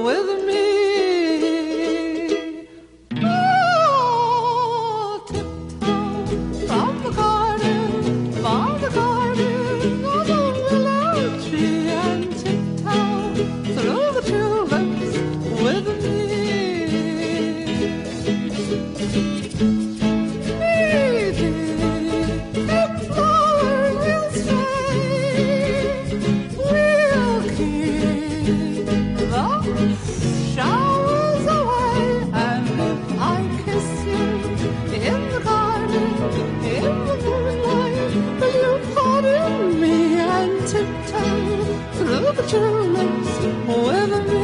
with me. Oh, tiptoe from the garden along the willow tree, and tiptoe through the tulips with me. Showers away, and if I kiss you in the garden, in the moonlight, will you pardon me and tiptoe through the tulips with me?